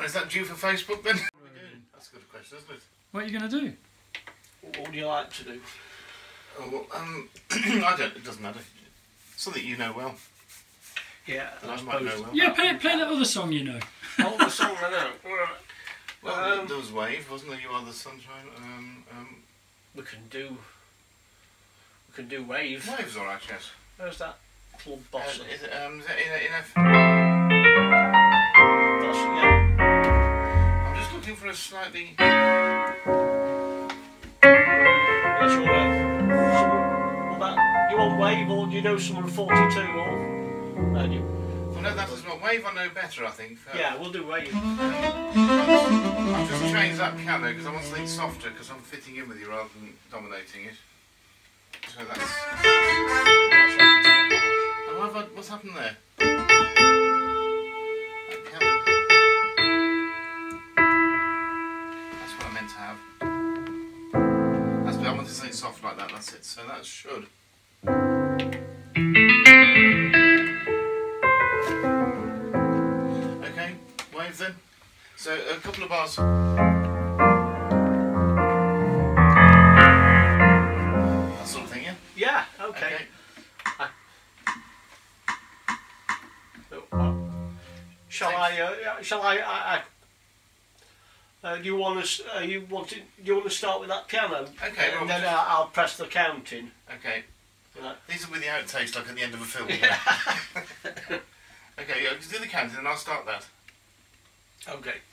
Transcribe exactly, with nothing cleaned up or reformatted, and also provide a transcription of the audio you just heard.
Oh, is that due for Facebook then? That's a good question, isn't it? What are you going to do? What would you like to do? Oh, well, um, I don't, it doesn't matter. Something you know well. Yeah, I, I might know well. Yeah, play, play that other song you know. Oh, the song I know. Well, um, there was Wave, wasn't there? You Are the Sunshine. Um, um, we can do. We can do Wave. Wave's alright, yes. Where's that club boss? Uh, is it, um, is it in a, in a... Boss, yeah. I'm just looking for a slightly... What's your uh, what about, you want Wave or do you know someone forty-two or? No, you. Well, no, that is not Wave. I know better, I think. Uh, Yeah, we'll do Wave. I've just changed that piano because I want something softer because I'm fitting in with you rather than dominating it. So that's... Oh, have I, what's happened there? That piano. That's what I meant to have. That's what I wanted something soft like that, that's it. So that should. Okay, Wave then. So a couple of bars. That sort of thing, yeah? Yeah, okay. Okay. I, uh, shall I, uh, shall I, I, I uh, do you want to, uh, you want to, do you want to start with that piano? Okay, And well, then just- I'll, I'll press the counting. Okay. Right. These are with the outtakes, like at the end of a film. Yeah. Okay, yeah, just do the counting and I'll start that. Okay.